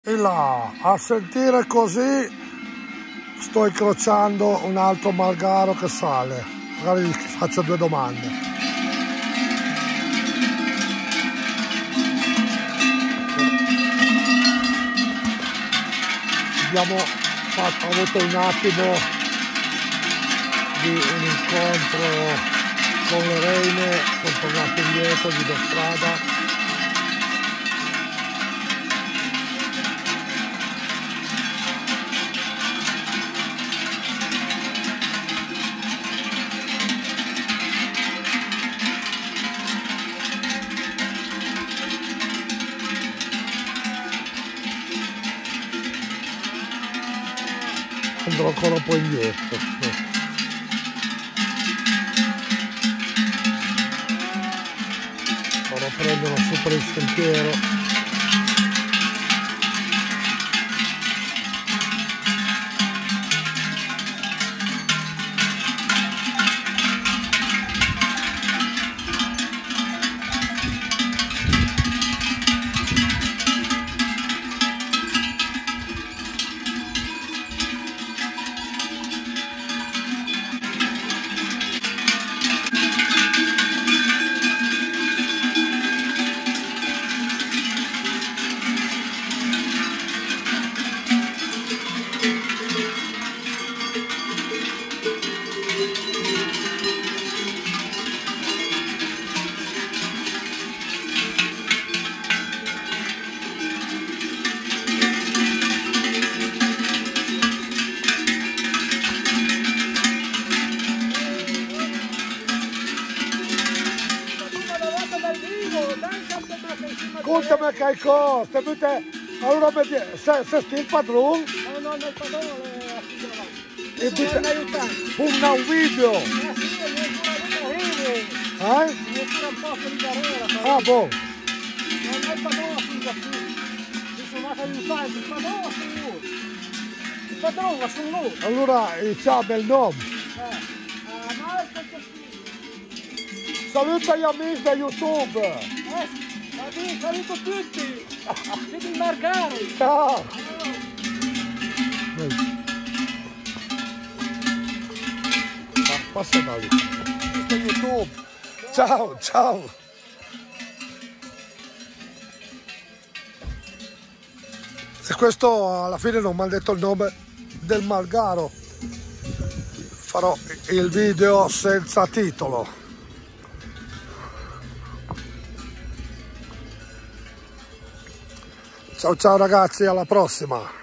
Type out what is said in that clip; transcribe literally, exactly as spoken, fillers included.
E là, a sentire così sto incrociando un altro Malgaro che sale. Magari gli faccio due domande. Abbiamo fatto, avuto un attimo di un incontro con le reine, sono tornato indietro di strada. Andrò ancora un po' indietro. Ora prendono su per il sentiero. Ascoltami che hai costo, allora se, se sti il padrone? No, no, no, il padrone è affitto là. E è un aiutante. Una un video. Eh sì, mi è pure Eh? Mi è pure un posto di carriera. Ah, boh. Non è il padrone affitto qui. Mi sono andato aiutante, il padrone è su lui. Il padrone è su lui. Allora, c'ha bel nome. Eh, a Marco che Saluta gli amici da YouTube. Eh, saluto tutti! Siete il Malgaro! Ciao! Ah, passa da lì. Questo è YouTube. Ciao, ciao! E questo alla fine non mi ha detto il nome del Malgaro. Farò il video senza titolo. Ciao ciao ragazzi, alla prossima!